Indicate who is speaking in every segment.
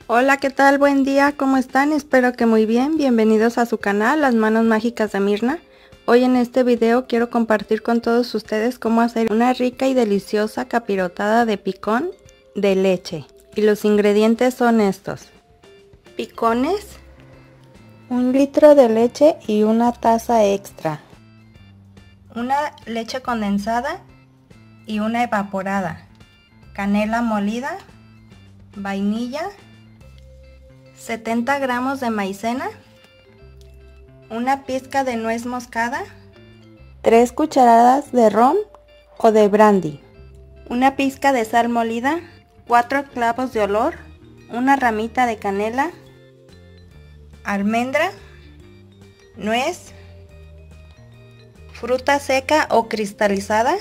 Speaker 1: Hola, ¿qué tal? Buen día, ¿cómo están? Espero que muy bien. Bienvenidos a su canal, Las Manos Mágicas de Mirna. Hoy en este video quiero compartir con todos ustedes cómo hacer una rica y deliciosa capirotada de picón de leche. Y los ingredientes son estos: picones, 1 litro de leche y una taza extra, una leche condensada y una evaporada, canela molida, vainilla, 70 gramos de maicena, una pizca de nuez moscada, 3 cucharadas de ron o de brandy, una pizca de sal molida, 4 clavos de olor, una ramita de canela, almendra, nuez, fruta seca o cristalizada,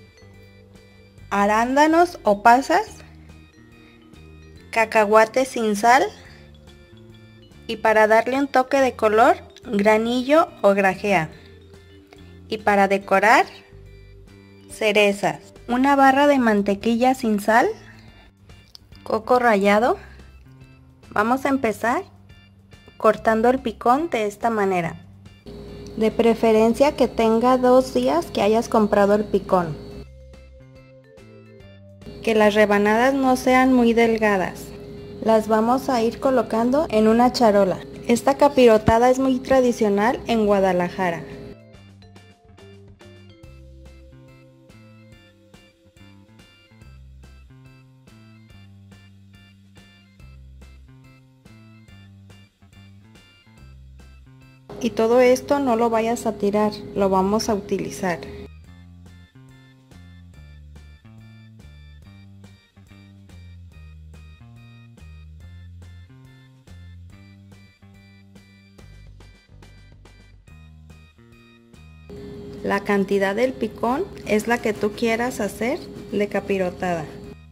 Speaker 1: arándanos o pasas, cacahuate sin sal y, para darle un toque de color, granillo o grajea, y para decorar, cerezas, una barra de mantequilla sin sal, coco rallado. Vamos a empezar cortando el picón de esta manera, de preferencia que tenga 2 días que hayas comprado el picón, que las rebanadas no sean muy delgadas. Las vamos a ir colocando en una charola. Esta capirotada es muy tradicional en Guadalajara. Y todo esto no lo vayas a tirar, lo vamos a utilizar. La cantidad del picón es la que tú quieras hacer de capirotada.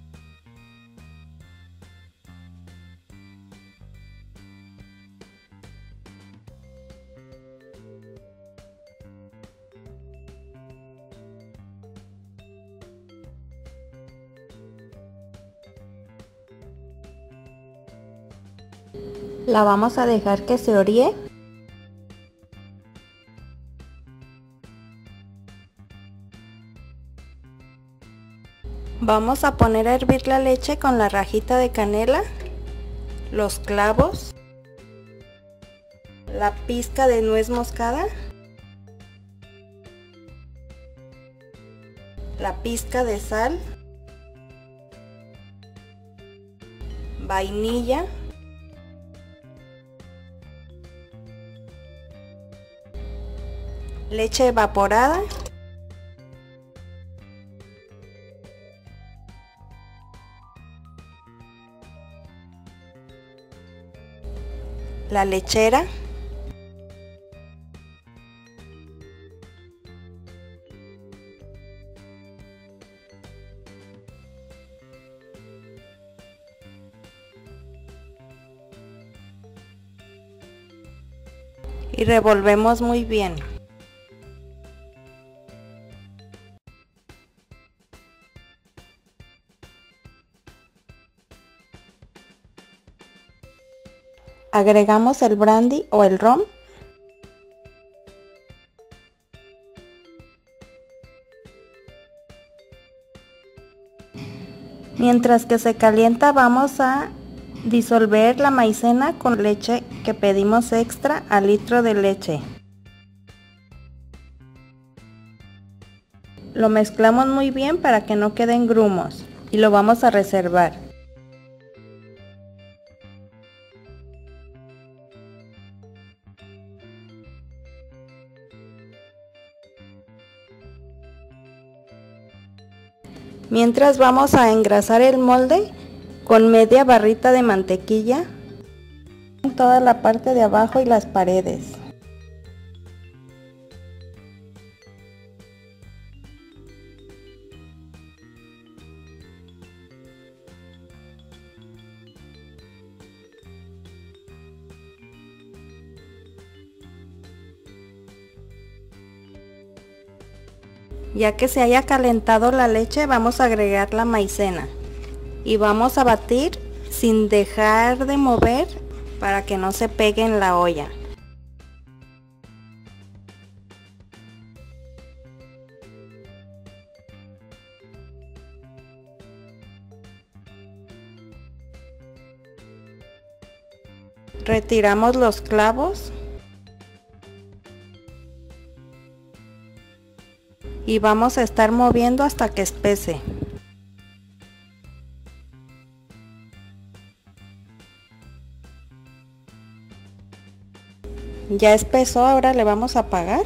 Speaker 1: La vamos a dejar que se oríe. Vamos a poner a hervir la leche con la rajita de canela, los clavos, la pizca de nuez moscada, la pizca de sal, vainilla, leche evaporada, la lechera, y revolvemos muy bien. Agregamos el brandy o el ron. Mientras que se calienta, vamos a disolver la maicena con leche que pedimos extra al litro de leche. Lo mezclamos muy bien para que no queden grumos y lo vamos a reservar. Mientras vamos a engrasar el molde con media barrita de mantequilla en toda la parte de abajo y las paredes. Ya que se haya calentado la leche, vamos a agregar la maicena y vamos a batir sin dejar de mover para que no se pegue en la olla. Retiramos los clavos y vamos a estar moviendo hasta que espese. Ya espesó, ahora le vamos a apagar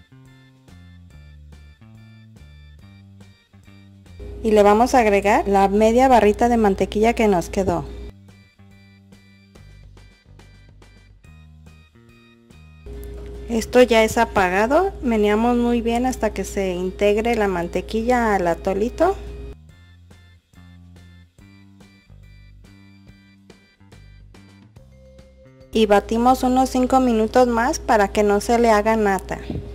Speaker 1: y le vamos a agregar la media barrita de mantequilla que nos quedó. Esto ya es apagado, meneamos muy bien hasta que se integre la mantequilla al atolito. Y batimos unos 5 minutos más para que no se le haga nata.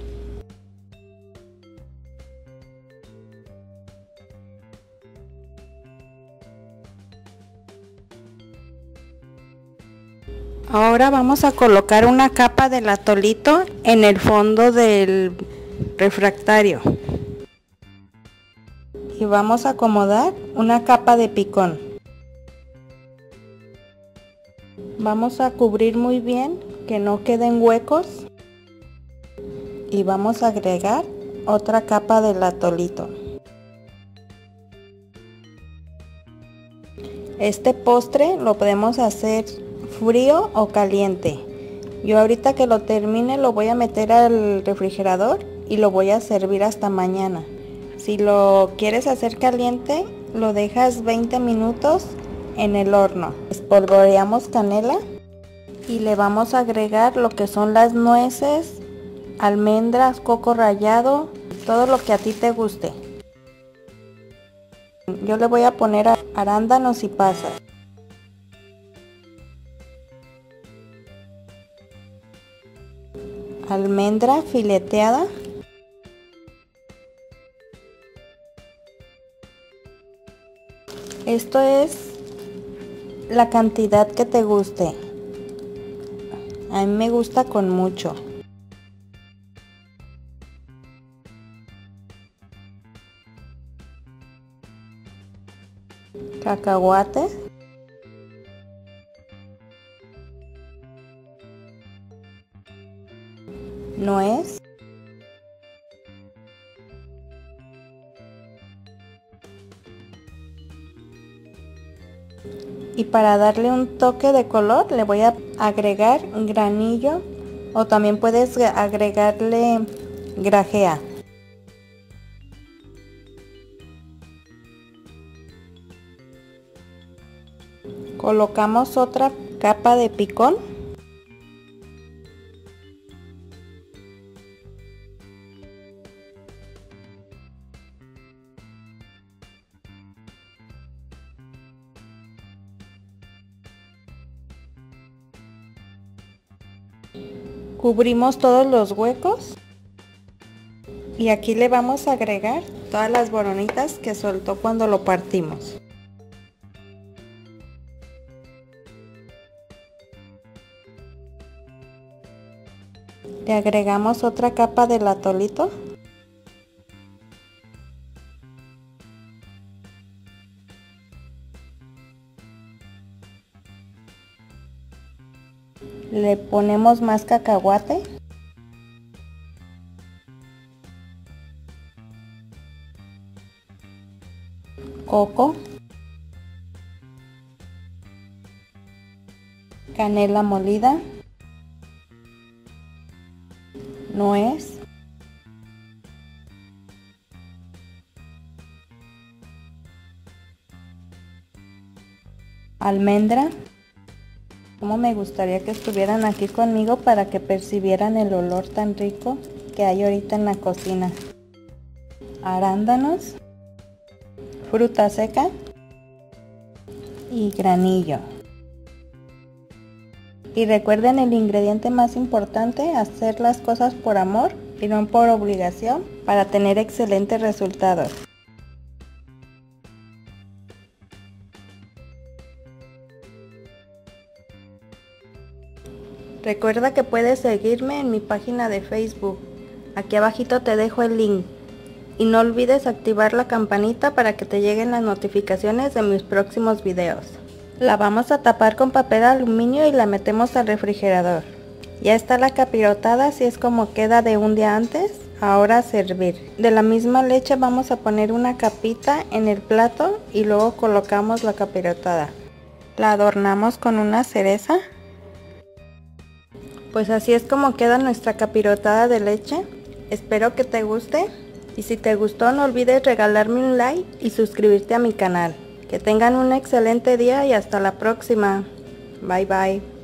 Speaker 1: Ahora vamos a colocar una capa del atolito en el fondo del refractario. Y vamos a acomodar una capa de picón. Vamos a cubrir muy bien que no queden huecos. Y vamos a agregar otra capa del atolito. Este postre lo podemos hacer frío o caliente. Yo ahorita que lo termine lo voy a meter al refrigerador y lo voy a servir hasta mañana. Si lo quieres hacer caliente, lo dejas 20 minutos en el horno. Espolvoreamos canela y le vamos a agregar lo que son las nueces, almendras, coco rallado, todo lo que a ti te guste. Yo le voy a poner arándanos y pasas. Almendra fileteada. Esto es la cantidad que te guste. A mí me gusta con mucho. Cacahuate. Nuez. Y para darle un toque de color le voy a agregar granillo o también puedes agregarle grajea. Colocamos otra capa de picón. Cubrimos todos los huecos y aquí le vamos a agregar todas las boronitas que soltó cuando lo partimos. Le agregamos otra capa del atolito. Le ponemos más cacahuate. Coco. Canela molida. Nuez. Almendra. Como me gustaría que estuvieran aquí conmigo para que percibieran el olor tan rico que hay ahorita en la cocina. Arándanos, fruta seca y granillo. Y recuerden el ingrediente más importante, hacer las cosas por amor y no por obligación para tener excelentes resultados. Recuerda que puedes seguirme en mi página de Facebook. Aquí abajito te dejo el link. Y no olvides activar la campanita para que te lleguen las notificaciones de mis próximos videos. La vamos a tapar con papel aluminio y la metemos al refrigerador. Ya está la capirotada, así es como queda de un día antes. Ahora a servir. De la misma leche vamos a poner una capita en el plato y luego colocamos la capirotada. La adornamos con una cereza. Pues así es como queda nuestra capirotada de leche. Espero que te guste. Y si te gustó, no olvides regalarme un like y suscribirte a mi canal. Que tengan un excelente día y hasta la próxima. Bye bye.